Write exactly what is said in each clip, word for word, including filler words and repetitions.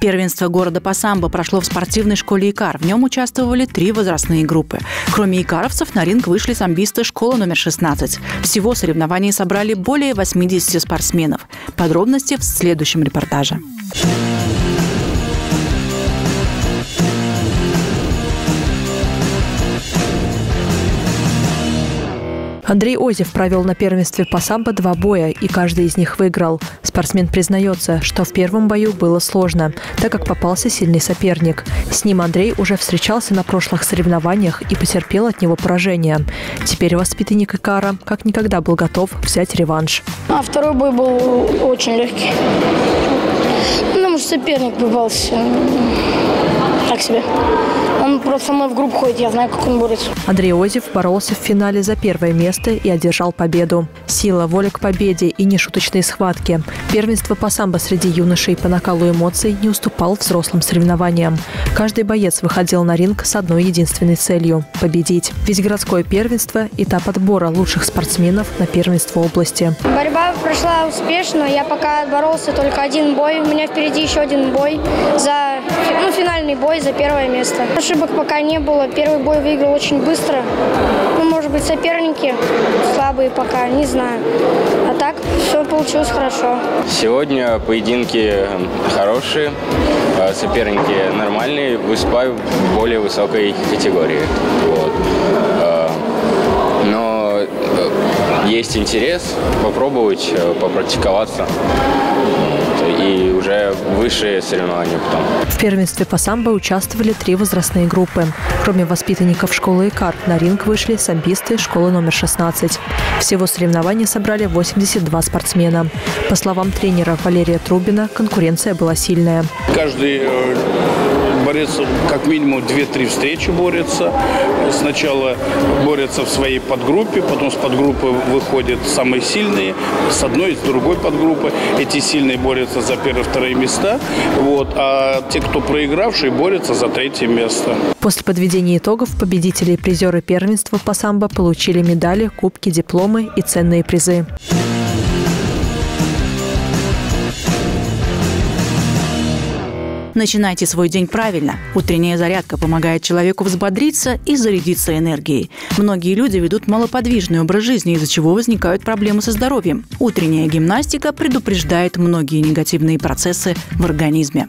Первенство города по самбо прошло в спортивной школе «Икар». В нем участвовали три возрастные группы. Кроме икаровцев, на ринг вышли самбисты школы номер шестнадцать. Всего соревнований собрали более восьмидесяти спортсменов. Подробности в следующем репортаже. Андрей Озев провел на первенстве по самбо два боя, и каждый из них выиграл. Спортсмен признается, что в первом бою было сложно, так как попался сильный соперник. С ним Андрей уже встречался на прошлых соревнованиях и потерпел от него поражение. Теперь воспитанник Икара как никогда был готов взять реванш. А второй бой был очень легкий. Потому что соперник попался так себе. Он просто со мной в группу ходит, я знаю, как он борется. Андрей Озев боролся в финале за первое место и одержал победу. Сила, воля к победе и нешуточные схватки. Первенство по самбо среди юношей по накалу эмоций не уступал взрослым соревнованиям. Каждый боец выходил на ринг с одной единственной целью – победить. Ведь городское первенство – этап отбора лучших спортсменов на первенство области. Борьба прошла успешно. Я пока боролся только один бой. У меня впереди еще один бой за ну, финальный бой за первое место. Ошибок пока не было. Первый бой выиграл очень быстро. Ну, может быть, соперники слабые пока, не знаю. А так все получилось хорошо. Сегодня поединки хорошие, соперники нормальные, выступаю в более высокой категории. Вот. Но есть интерес попробовать, попрактиковаться. И уже высшие соревнования потом. В первенстве по самбо участвовали три возрастные группы. Кроме воспитанников школы «Икар», на ринг вышли самбисты школы номер шестнадцать. Всего соревнования собрали восемьдесят два спортсмена. По словам тренера Валерия Трубина, конкуренция была сильная. Каждый борец как минимум две-три встречи борется. Сначала борются в своей подгруппе, потом с подгруппы выходят самые сильные, с одной и с другой подгруппы. Эти сильные борются за первые-вторые места, вот, а те, кто проигравшие, борются за третье место. После подведения итогов победители и призеры первенства по самбо получили медали, кубки, дипломы и ценные призы. Начинайте свой день правильно. Утренняя зарядка помогает человеку взбодриться и зарядиться энергией. Многие люди ведут малоподвижный образ жизни, из-за чего возникают проблемы со здоровьем. Утренняя гимнастика предупреждает многие негативные процессы в организме.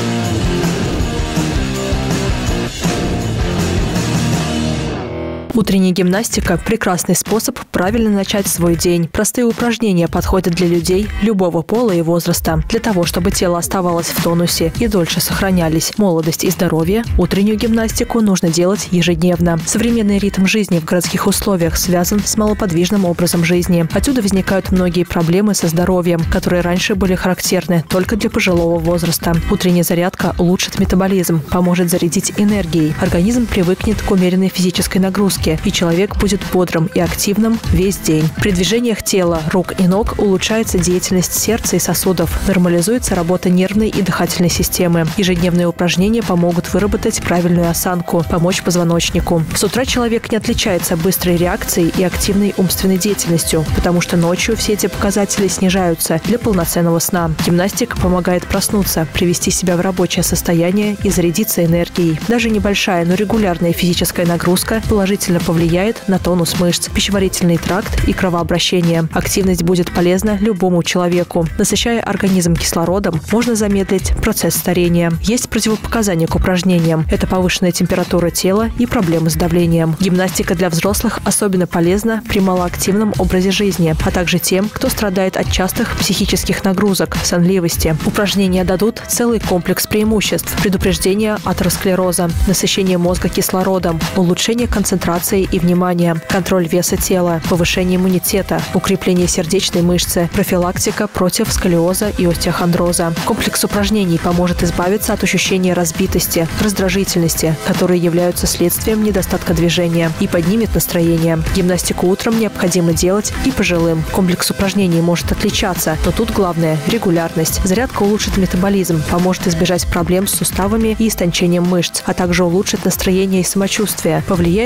Утренняя гимнастика – прекрасный способ правильно начать свой день. Простые упражнения подходят для людей любого пола и возраста. Для того, чтобы тело оставалось в тонусе и дольше сохранялись молодость и здоровье, утреннюю гимнастику нужно делать ежедневно. Современный ритм жизни в городских условиях связан с малоподвижным образом жизни. Отсюда возникают многие проблемы со здоровьем, которые раньше были характерны только для пожилого возраста. Утренняя зарядка улучшит метаболизм, поможет зарядить энергией. Организм привыкнет к умеренной физической нагрузке, и человек будет бодрым и активным весь день. При движениях тела, рук и ног улучшается деятельность сердца и сосудов, нормализуется работа нервной и дыхательной системы. Ежедневные упражнения помогут выработать правильную осанку, помочь позвоночнику. С утра человек не отличается быстрой реакцией и активной умственной деятельностью, потому что ночью все эти показатели снижаются для полноценного сна. Гимнастика помогает проснуться, привести себя в рабочее состояние и зарядиться энергией. Даже небольшая, но регулярная физическая нагрузка положительно повлияет на тонус мышц, пищеварительный тракт и кровообращение. Активность будет полезна любому человеку. Насыщая организм кислородом, можно замедлить процесс старения. Есть противопоказания к упражнениям. Это повышенная температура тела и проблемы с давлением. Гимнастика для взрослых особенно полезна при малоактивном образе жизни, а также тем, кто страдает от частых психических нагрузок, сонливости. Упражнения дадут целый комплекс преимуществ: предупреждение атеросклероза, насыщение мозга кислородом, улучшение концентрации и внимания, контроль веса тела, повышение иммунитета, укрепление сердечной мышцы, профилактика против сколиоза и остеохондроза. Комплекс упражнений поможет избавиться от ощущения разбитости, раздражительности, которые являются следствием недостатка движения, и поднимет настроение. Гимнастику утром необходимо делать и пожилым. Комплекс упражнений может отличаться, но тут главное – регулярность. Зарядка улучшит метаболизм, поможет избежать проблем с суставами и истончением мышц, а также улучшит настроение и самочувствие, повлияет на укрепление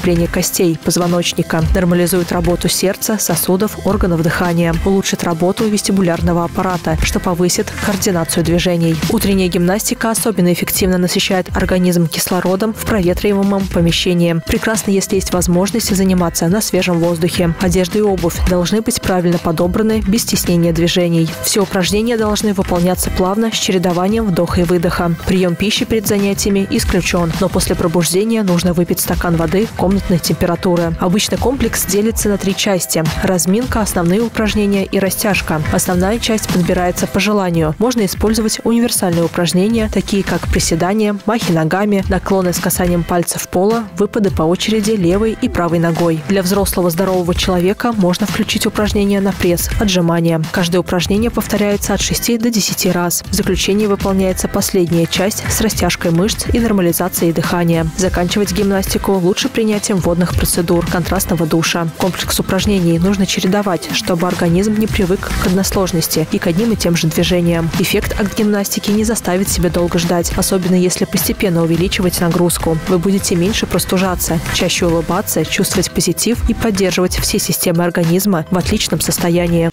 укрепление костей, позвоночника, нормализует работу сердца, сосудов, органов дыхания, улучшит работу вестибулярного аппарата, что повысит координацию движений. Утренняя гимнастика особенно эффективно насыщает организм кислородом в проветриваемом помещении. Прекрасно, если есть возможность заниматься на свежем воздухе. Одежда и обувь должны быть правильно подобраны, без стеснения движений. Все упражнения должны выполняться плавно, с чередованием вдоха и выдоха. Прием пищи перед занятиями исключен, но после пробуждения нужно выпить стакан воды комнатной температуры. Обычно комплекс делится на три части. Разминка, основные упражнения и растяжка. Основная часть подбирается по желанию. Можно использовать универсальные упражнения, такие как приседания, махи ногами, наклоны с касанием пальцев пола, выпады по очереди левой и правой ногой. Для взрослого здорового человека можно включить упражнения на пресс, отжимания. Каждое упражнение повторяется от шести до десяти раз. В заключение выполняется последняя часть с растяжкой мышц и нормализацией дыхания. Заканчивать гимнастику лучше принятием водных процедур, контрастного душа. Комплекс упражнений нужно чередовать, чтобы организм не привык к односложности и к одним и тем же движениям. Эффект от гимнастики не заставит себя долго ждать, особенно если постепенно увеличивать нагрузку. Вы будете меньше простужаться, чаще улыбаться, чувствовать позитив и поддерживать все системы организма в отличном состоянии.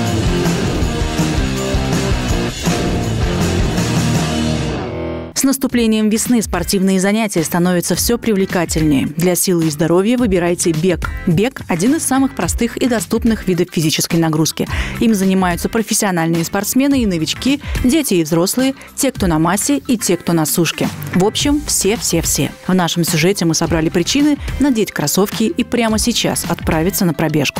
С наступлением весны спортивные занятия становятся все привлекательнее. Для силы и здоровья выбирайте бег. Бег – один из самых простых и доступных видов физической нагрузки. Им занимаются профессиональные спортсмены и новички, дети и взрослые, те, кто на массе, и те, кто на сушке. В общем, все-все-все. В нашем сюжете мы собрали причины надеть кроссовки и прямо сейчас отправиться на пробежку.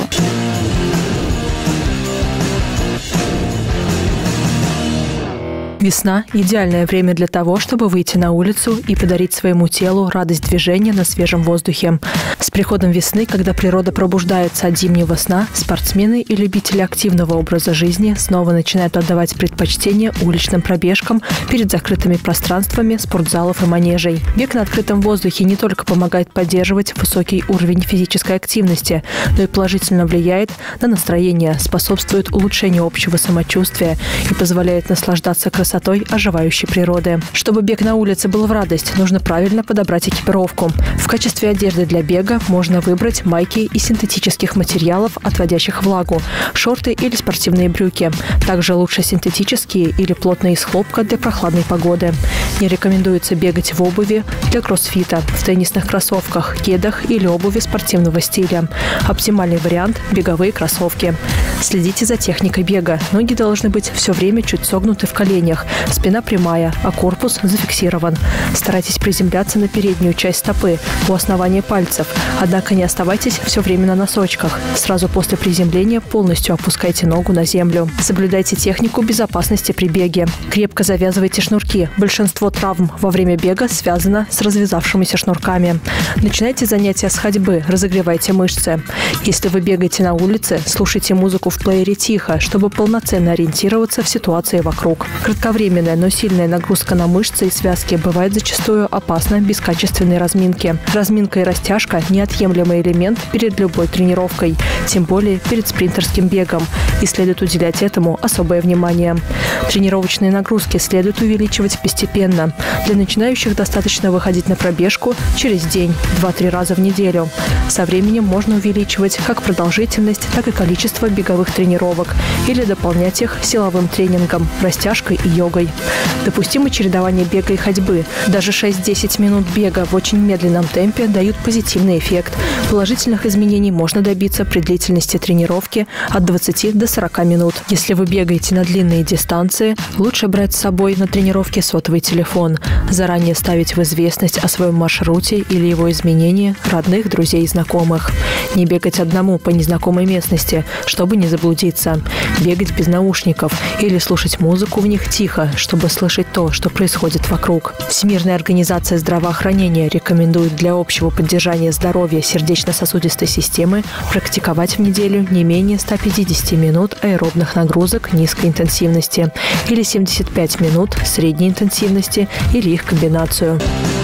Весна – идеальное время для того, чтобы выйти на улицу и подарить своему телу радость движения на свежем воздухе. С приходом весны, когда природа пробуждается от зимнего сна, спортсмены и любители активного образа жизни снова начинают отдавать предпочтение уличным пробежкам перед закрытыми пространствами спортзалов и манежей. Бег на открытом воздухе не только помогает поддерживать высокий уровень физической активности, но и положительно влияет на настроение, способствует улучшению общего самочувствия и позволяет наслаждаться красотой оживающей природы. Чтобы бег на улице был в радость, нужно правильно подобрать экипировку. В качестве одежды для бега можно выбрать майки из синтетических материалов, отводящих влагу, шорты или спортивные брюки. Также лучше синтетические или плотные из хлопка для прохладной погоды. Не рекомендуется бегать в обуви для кроссфита, в теннисных кроссовках, кедах или обуви спортивного стиля. Оптимальный вариант – беговые кроссовки. Следите за техникой бега. Ноги должны быть все время чуть согнуты в коленях, спина прямая, а корпус зафиксирован. Старайтесь приземляться на переднюю часть стопы, у основания пальцев, однако не оставайтесь все время на носочках. Сразу после приземления полностью опускайте ногу на землю. Соблюдайте технику безопасности при беге. Крепко завязывайте шнурки. Большинство травм во время бега связано с развязавшимися шнурками. Начинайте занятия с ходьбы, разогревайте мышцы. Если вы бегаете на улице, слушайте музыку в плеере тихо, чтобы полноценно ориентироваться в ситуации вокруг. Кратковременная, но сильная нагрузка на мышцы и связки бывает зачастую опасна без качественной разминки. Разминка и растяжка – неотъемлемый элемент перед любой тренировкой, тем более перед спринтерским бегом, и следует уделять этому особое внимание. Тренировочные нагрузки следует увеличивать постепенно. Для начинающих достаточно выходить на пробежку через день, два-три раза в неделю. Со временем можно увеличивать как продолжительность, так и количество беговых тренировок или дополнять их силовым тренингом, растяжкой и йогой. Допустимо чередование бега и ходьбы. Даже шесть-десять минут бега в очень медленном темпе дают позитивный эффект. Положительных изменений можно добиться при длительности тренировки от двадцати до сорока минут. Если вы бегаете на длинные дистанции, лучше брать с собой на тренировке сотовый телефон, заранее ставить в известность о своем маршруте или его изменении родных, друзей и знакомых. Не бегать одному по незнакомой местности, чтобы не заблудиться. Бегать без наушников или слушать музыку в них тихо, чтобы слышать то, что происходит вокруг. Всемирная организация здравоохранения рекомендует для общего поддержания здоровья сердечно-сосудистой системы практиковать в неделю не менее ста пятидесяти минут аэробных нагрузок низкой интенсивности или семьдесят пять минут средней интенсивности или их комбинацию.